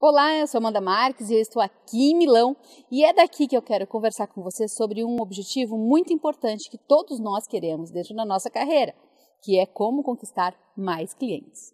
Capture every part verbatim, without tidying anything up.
Olá, eu sou Amanda Marques e eu estou aqui em Milão e é daqui que eu quero conversar com você sobre um objetivo muito importante que todos nós queremos dentro da nossa carreira, que é como conquistar mais clientes.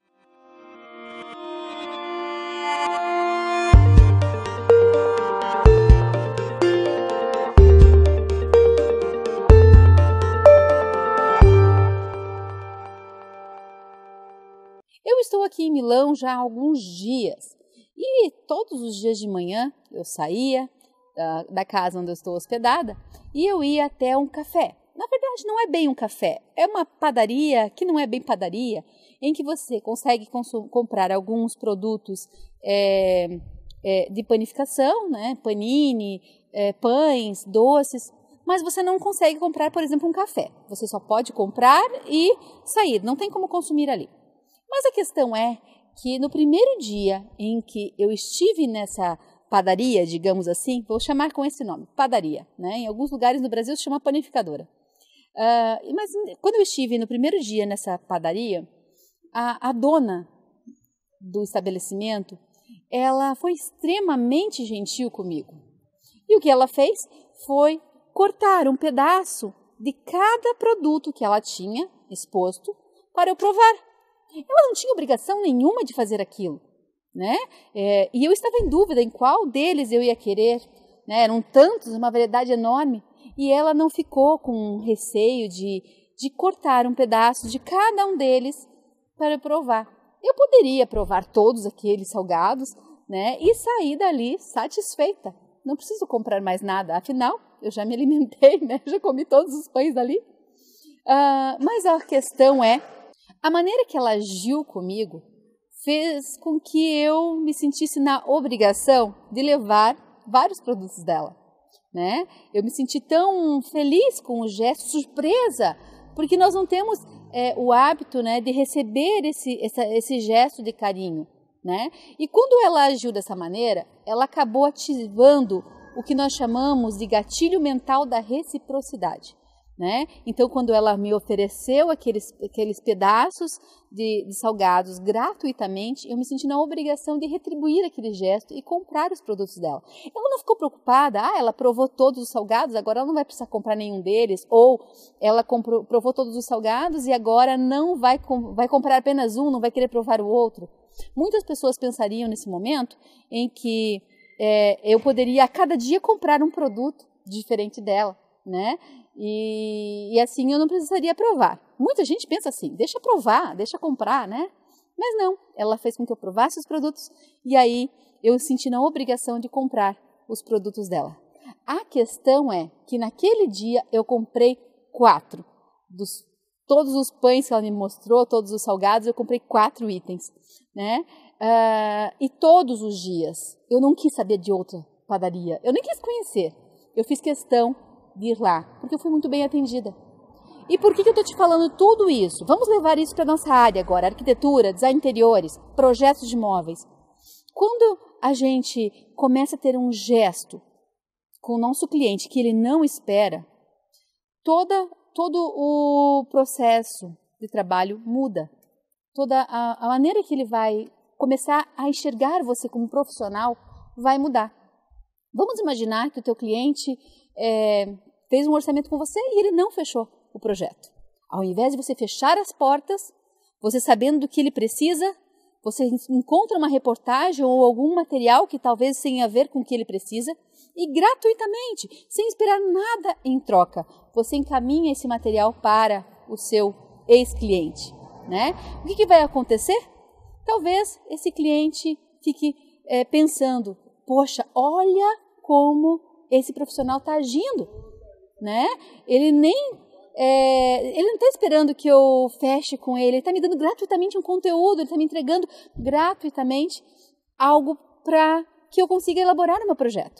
Eu estou aqui em Milão já há alguns dias e todos os dias de manhã eu saía da, da casa onde eu estou hospedada e eu ia até um café. Na verdade não é bem um café, é uma padaria que não é bem padaria, em que você consegue comprar alguns produtos é, é, de panificação, né? Panini, é, pães, doces, mas você não consegue comprar, por exemplo, um café. Você só pode comprar e sair, não tem como consumir ali. Mas a questão é que no primeiro dia em que eu estive nessa padaria, digamos assim, vou chamar com esse nome, padaria, né? Em alguns lugares no Brasil se chama panificadora. Uh, mas quando eu estive no primeiro dia nessa padaria, a, a dona do estabelecimento, ela foi extremamente gentil comigo. E o que ela fez foi cortar um pedaço de cada produto que ela tinha exposto para eu provar. Ela não tinha obrigação nenhuma de fazer aquilo, né? É, e eu estava em dúvida em qual deles eu ia querer, né? Eram tantos, uma variedade enorme, e ela não ficou com receio de, de cortar um pedaço de cada um deles para provar. Eu poderia provar todos aqueles salgados, né? E sair dali satisfeita. Não preciso comprar mais nada, afinal, eu já me alimentei, né? Já comi todos os pães dali. Uh, mas a questão é, a maneira que ela agiu comigo fez com que eu me sentisse na obrigação de levar vários produtos dela, né? Eu me senti tão feliz com o gesto, surpresa, porque nós não temos é, o hábito, né, de receber esse, essa, esse gesto de carinho, né? E quando ela agiu dessa maneira, ela acabou ativando o que nós chamamos de gatilho mental da reciprocidade. Né? Então, quando ela me ofereceu aqueles, aqueles pedaços de, de salgados gratuitamente, eu me senti na obrigação de retribuir aquele gesto e comprar os produtos dela. Ela não ficou preocupada, ah, ela provou todos os salgados, agora ela não vai precisar comprar nenhum deles, ou ela comprou, provou todos os salgados e agora não vai, vai comprar apenas um, não vai querer provar o outro. Muitas pessoas pensariam nesse momento em que é, eu poderia a cada dia comprar um produto diferente dela, né? E, e assim eu não precisaria provar. Muita gente pensa assim, deixa provar, deixa comprar, né? Mas não, ela fez com que eu provasse os produtos e aí eu senti na obrigação de comprar os produtos dela. A questão é que naquele dia eu comprei quatro. Dos, todos os pães que ela me mostrou, todos os salgados, eu comprei quatro itens, né? Uh, e todos os dias eu não quis saber de outra padaria, eu nem quis conhecer. Eu fiz questão de ir lá, porque eu fui muito bem atendida. E por que, que eu estou te falando tudo isso? Vamos levar isso para a nossa área agora, arquitetura, design interiores, projetos de móveis. Quando a gente começa a ter um gesto com o nosso cliente que ele não espera, toda, todo o processo de trabalho muda. Toda a, a maneira que ele vai começar a enxergar você como profissional vai mudar. Vamos imaginar que o teu cliente é, fez um orçamento com você e ele não fechou o projeto. Ao invés de você fechar as portas, você sabendo do que ele precisa, você encontra uma reportagem ou algum material que talvez tenha a ver com o que ele precisa e gratuitamente, sem esperar nada em troca, você encaminha esse material para o seu ex-cliente, né? O que, que vai acontecer? Talvez esse cliente fique é, pensando, poxa, olha como esse profissional está agindo, né? Ele nem, é, ele não está esperando que eu feche com ele, ele está me dando gratuitamente um conteúdo, ele está me entregando gratuitamente algo para que eu consiga elaborar o meu projeto.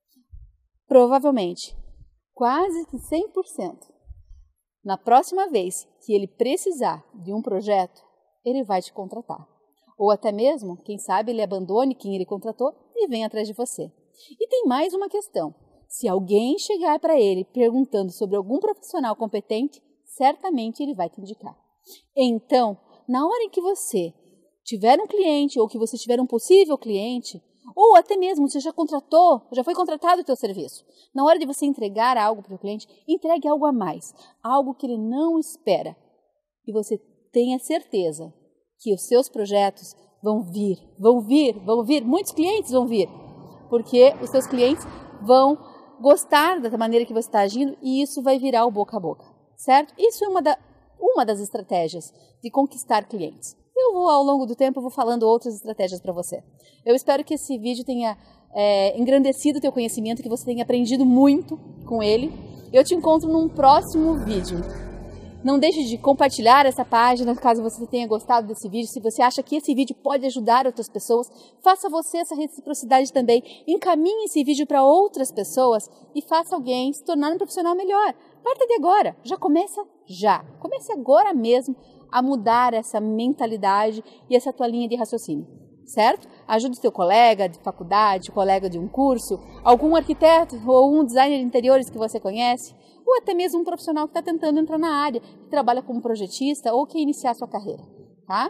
Provavelmente, quase que cem por cento, na próxima vez que ele precisar de um projeto, ele vai te contratar. Ou até mesmo, quem sabe, ele abandone quem ele contratou e venha atrás de você. E tem mais uma questão. Se alguém chegar para ele perguntando sobre algum profissional competente, certamente ele vai te indicar. Então, na hora em que você tiver um cliente ou que você tiver um possível cliente, ou até mesmo você já contratou, já foi contratado o teu serviço. Na hora de você entregar algo para o cliente, entregue algo a mais, algo que ele não espera. E você tenha certeza que os seus projetos vão vir, vão vir, vão vir, muitos clientes vão vir, porque os seus clientes vão gostar da maneira que você está agindo e isso vai virar o boca a boca, certo? Isso é uma, da, uma das estratégias de conquistar clientes. Eu vou, ao longo do tempo, eu vou falando outras estratégias para você. Eu espero que esse vídeo tenha é, engrandecido o teu conhecimento, que você tenha aprendido muito com ele. Eu te encontro num próximo vídeo. Não deixe de compartilhar essa página, caso você tenha gostado desse vídeo. Se você acha que esse vídeo pode ajudar outras pessoas, faça você essa reciprocidade também. Encaminhe esse vídeo para outras pessoas e faça alguém se tornar um profissional melhor. Parta de agora, já começa já. Comece agora mesmo a mudar essa mentalidade e essa tua linha de raciocínio, certo? Ajude o teu colega de faculdade, colega de um curso, algum arquiteto ou um designer de interiores que você conhece, ou até mesmo um profissional que está tentando entrar na área, que trabalha como projetista ou quer iniciar sua carreira, tá?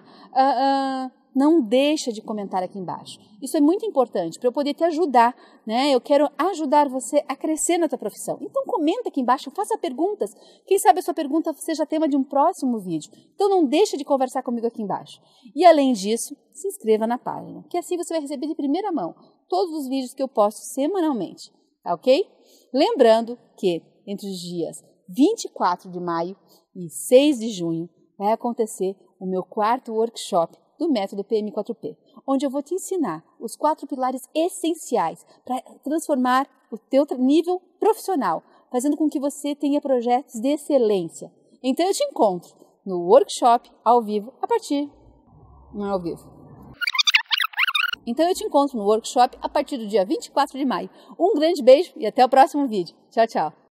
Uh, uh, não deixa de comentar aqui embaixo. Isso é muito importante para eu poder te ajudar, né? Eu quero ajudar você a crescer na tua profissão. Então comenta aqui embaixo, faça perguntas. Quem sabe a sua pergunta seja tema de um próximo vídeo. Então não deixa de conversar comigo aqui embaixo. E além disso, se inscreva na página, que assim você vai receber de primeira mão todos os vídeos que eu posto semanalmente, tá ok? Lembrando que entre os dias vinte e quatro de maio e seis de junho vai acontecer o meu quarto workshop do método P M quatro P, onde eu vou te ensinar os quatro pilares essenciais para transformar o teu nível profissional, fazendo com que você tenha projetos de excelência. Então eu te encontro no workshop ao vivo a partir... não é ao vivo. Então eu te encontro no workshop a partir do dia vinte e quatro de maio. Um grande beijo e até o próximo vídeo. Tchau, tchau.